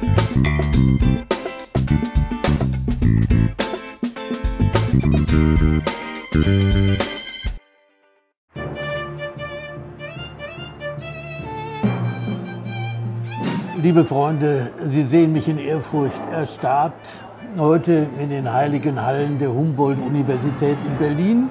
Liebe Freunde, Sie sehen mich in Ehrfurcht erstarrt, heute in den heiligen Hallen der Humboldt-Universität in Berlin.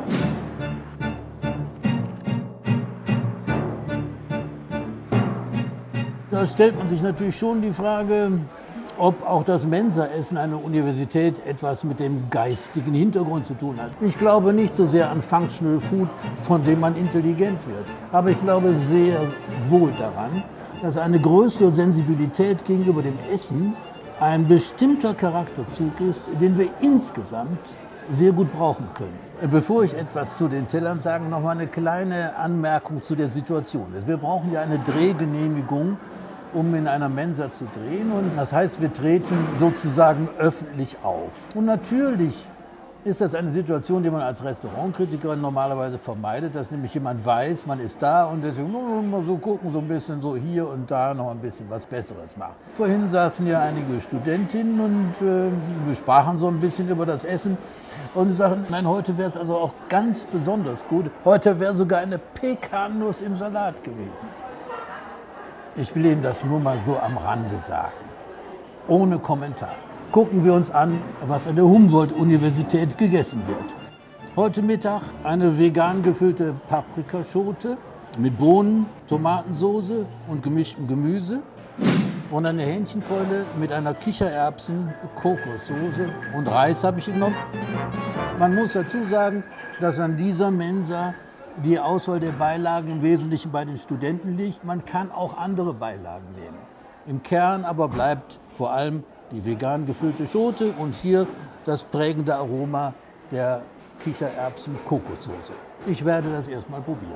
Da stellt man sich natürlich schon die Frage, ob auch das Mensaessen einer Universität etwas mit dem geistigen Hintergrund zu tun hat. Ich glaube nicht so sehr an Functional Food, von dem man intelligent wird. Aber ich glaube sehr wohl daran, dass eine größere Sensibilität gegenüber dem Essen ein bestimmter Charakterzug ist, den wir insgesamt sehr gut brauchen können. Bevor ich etwas zu den Tellern sage, noch mal eine kleine Anmerkung zu der Situation. Wir brauchen ja eine Drehgenehmigung, um in einer Mensa zu drehen. Und das heißt, wir treten sozusagen öffentlich auf. Und natürlich ist das eine Situation, die man als Restaurantkritiker normalerweise vermeidet, dass nämlich jemand weiß, man ist da und deswegen mal so gucken, so ein bisschen so hier und da noch ein bisschen was Besseres machen. Vorhin saßen ja einige Studentinnen und wir sprachen so ein bisschen über das Essen und sie sagten, nein, heute wäre es also auch ganz besonders gut. Heute wäre sogar eine Pekannuss im Salat gewesen. Ich will Ihnen das nur mal so am Rande sagen, ohne Kommentar. Gucken wir uns an, was an der Humboldt-Universität gegessen wird. Heute Mittag eine vegan gefüllte Paprikaschote mit Bohnen, Tomatensauce und gemischtem Gemüse und eine Hähnchenkeule mit einer Kichererbsen-Kokossoße und Reis habe ich genommen. Man muss dazu sagen, dass an dieser Mensa die Auswahl der Beilagen im Wesentlichen bei den Studenten liegt. Man kann auch andere Beilagen nehmen. Im Kern aber bleibt vor allem die vegan gefüllte Schote und hier das prägende Aroma der Kichererbsen-Kokossoße. Ich werde das erstmal probieren.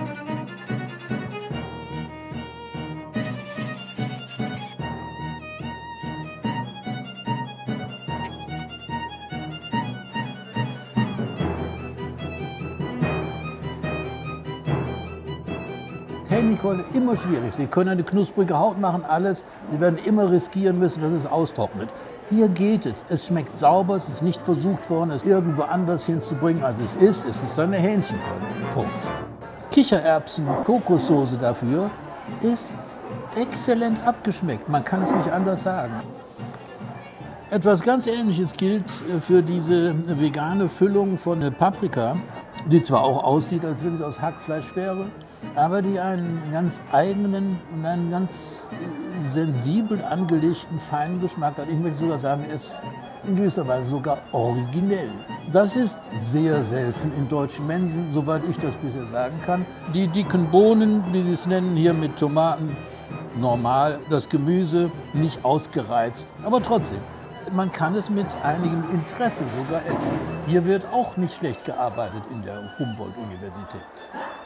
Hähnchenkeule immer schwierig. Sie können eine knusprige Haut machen, alles. Sie werden immer riskieren müssen, dass es austrocknet. Hier geht es. Es schmeckt sauber, es ist nicht versucht worden, es irgendwo anders hinzubringen, als es ist. Es ist eine Hähnchenkeule. Punkt. Kichererbsen, Kokossoße dafür ist exzellent abgeschmeckt. Man kann es nicht anders sagen. Etwas ganz Ähnliches gilt für diese vegane Füllung von Paprika, die zwar auch aussieht, als wenn es aus Hackfleisch wäre, aber die einen ganz eigenen und einen ganz sensibel angelegten, feinen Geschmack hat. Ich möchte sogar sagen, er ist in gewisser Weise sogar originell. Das ist sehr selten in deutschen Mensen, soweit ich das bisher sagen kann. Die dicken Bohnen, wie Sie es nennen, hier mit Tomaten, normal. Das Gemüse nicht ausgereizt, aber trotzdem. Man kann es mit einigem Interesse sogar essen. Hier wird auch nicht schlecht gearbeitet in der Humboldt-Universität.